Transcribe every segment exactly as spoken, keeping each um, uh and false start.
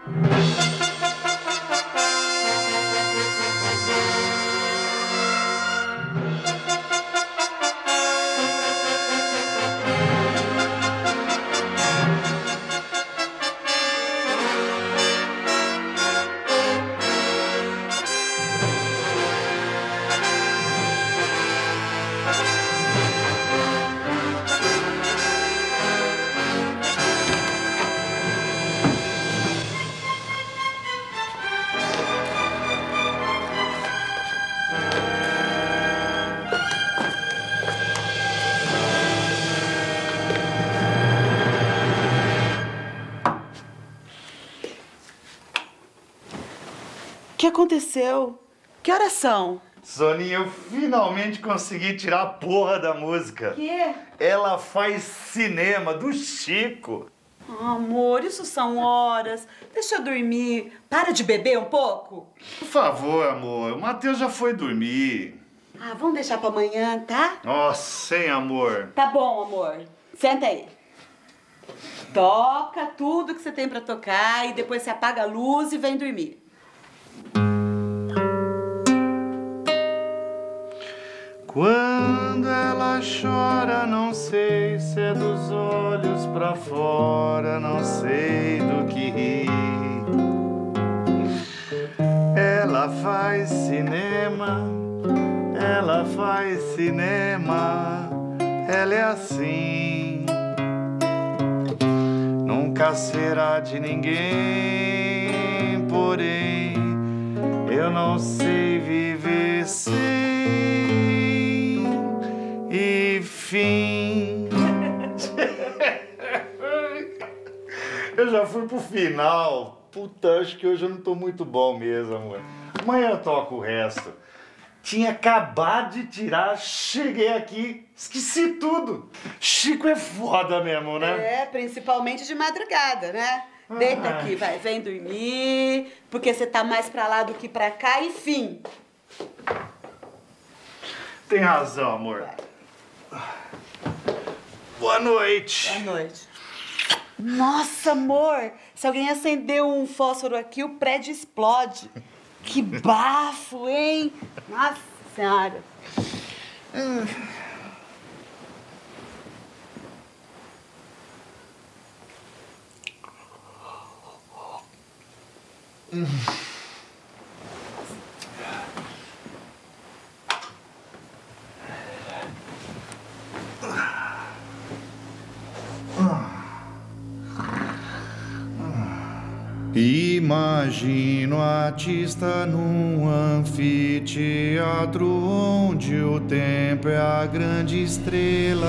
O que aconteceu? Que horas são? Soninha, eu finalmente consegui tirar a porra da música. Quê? Ela faz cinema do Chico. Ah, amor, isso são horas. Deixa eu dormir. Para de beber um pouco. Por favor, amor. O Matheus já foi dormir. Ah, vamos deixar pra amanhã, tá? Nossa, hein, amor? Tá bom, amor. Senta aí. Toca tudo que você tem pra tocar e depois você apaga a luz e vem dormir. Quando ela chora, não sei se é dos olhos pra fora, não sei do que rir. Ela faz cinema, ela faz cinema, ela é assim. Nunca será de ninguém, porém eu não sei viver sem. E fim. Eu já fui pro final. Puta, acho que hoje eu não tô muito bom mesmo, amor. Amanhã eu toco o resto. Tinha acabado de tirar, cheguei aqui, esqueci tudo. Chico é foda mesmo, né? É, principalmente de madrugada, né? Deita Ai. aqui, vai, vem dormir, porque você tá mais pra lá do que pra cá, e fim. Tem razão, amor. Vai. Boa noite. Boa noite. Nossa, amor, se alguém acender um fósforo aqui, o prédio explode. Que bafo, hein? Nossa Senhora. Hum. Hum. Imagino artista num anfiteatro onde o tempo é a grande estrela.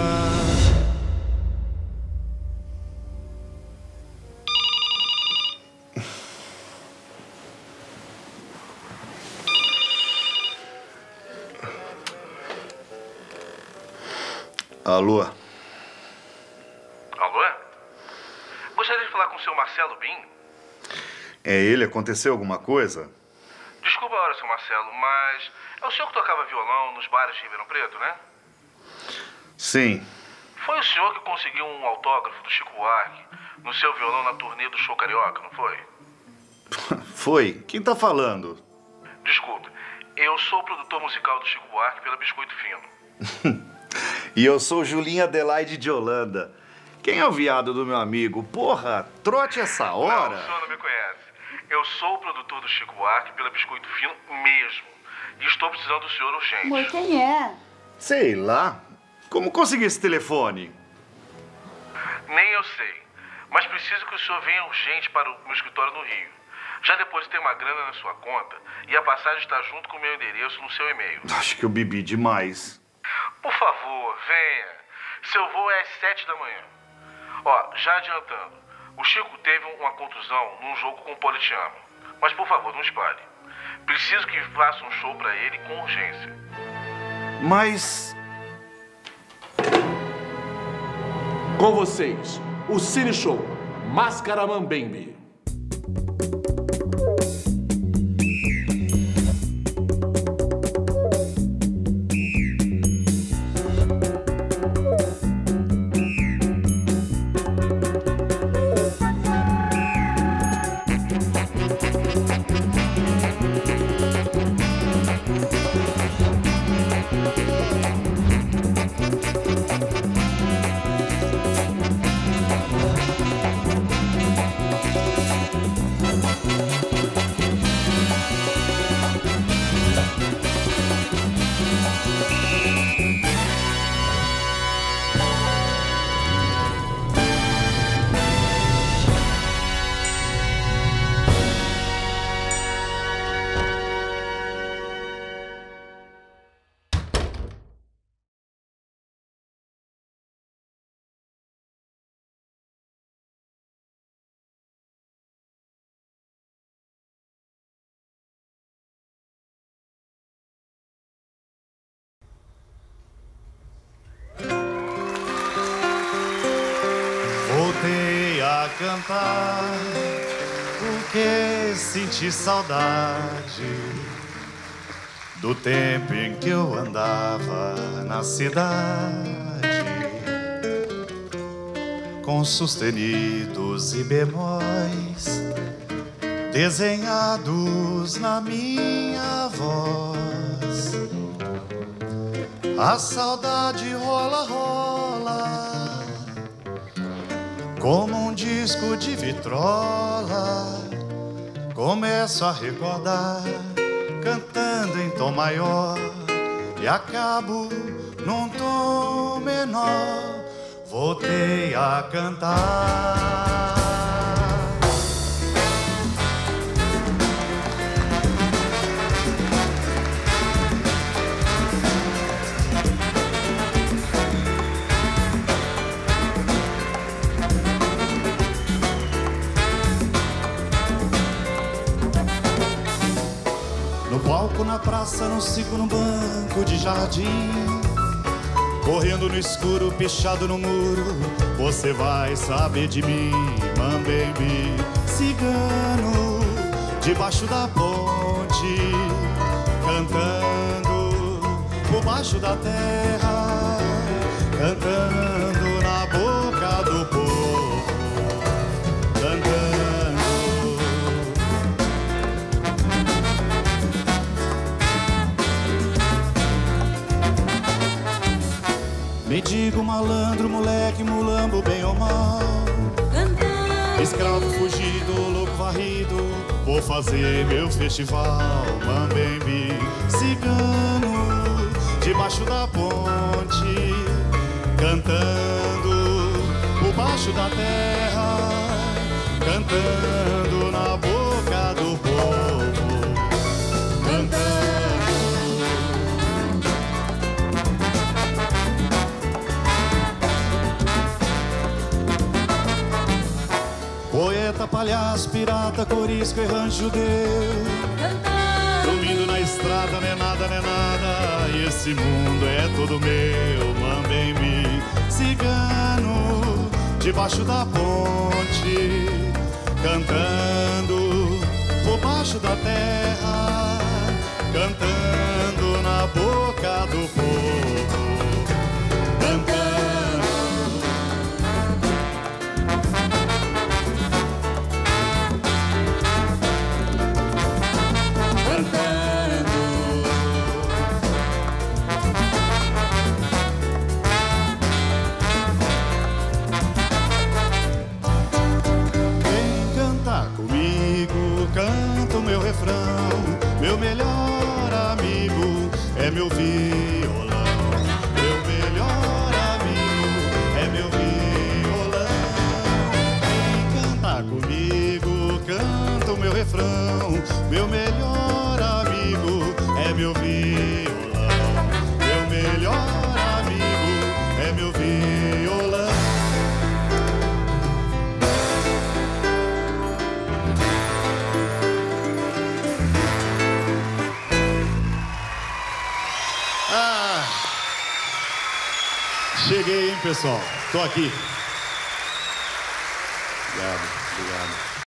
Alô? Alô? Gostaria de falar com o seu Marcelo Bim? É ele? Aconteceu alguma coisa? Desculpa a hora, seu Marcelo, mas é o senhor que tocava violão nos bares de Ribeirão Preto, né? Sim. Foi o senhor que conseguiu um autógrafo do Chico Buarque no seu violão na turnê do Show Carioca, não foi? Foi? Quem tá falando? Desculpe, eu sou o produtor musical do Chico Buarque pela Biscoito Fino. E eu sou Julinha Adelaide de Holanda. Quem é o viado do meu amigo? Porra, trote essa hora. Não, o senhor não me conhece. Eu sou o produtor do Chico Buarque pela Biscoito Fino mesmo. E estou precisando do senhor urgente. Amor, quem é? Sei lá. Como consegui esse telefone? Nem eu sei. Mas preciso que o senhor venha urgente para o meu escritório no Rio. Já depositei uma grana na sua conta e a passagem está junto com o meu endereço no seu e-mail. Acho que eu bebi demais. Por favor, venha. Seu voo é às sete da manhã. Ó, já adiantando, o Chico teve uma contusão num jogo com o Politiano. Mas, por favor, não espalhe. Preciso que faça um show pra ele com urgência. Mas... Com vocês, o Cine Show Máscara Mambembe. voltei a cantar, porque senti saudade do tempo em que eu andava na cidade, com sustenidos e bemóis desenhados na minha voz. A saudade rola, rola, como um disco de vitrola. Começo a recordar, cantando em tom maior, e acabo num tom menor. Voltei a cantar. No palco, na praça, no circo, no banco de jardim, correndo no escuro, pichado no muro, você vai saber de mim, Mambembe. Cigano, debaixo da ponte, cantando por baixo da terra, cantando na boca do povo, cantando. Mendigo, malandro, moleque, mulambo, bem ou mal, cantando. Escravo fugido, louco varrido, vou fazer meu festival, Mambembe. Cigano, debaixo da ponte, cantando por baixo da terra, cantando na boca do povo, cantando. Poeta, palhaço, pirata, corisco, errante, judeu, dormindo na estrada, não é nada, não é nada, e esse mundo é todo meu, Mambembe. Cigano, debaixo da ponte, cantando por baixo da terra, cantando na boca do povo, cantando. Canto meu refrão, meu melhor amigo é meu violão. Meu melhor amigo é meu violão. Vem cantar comigo, canto meu refrão, meu melhor amigo é meu violão. Meu melhor amigo é meu violão. Cheguei, hein, pessoal? Tô aqui. Obrigado, obrigado.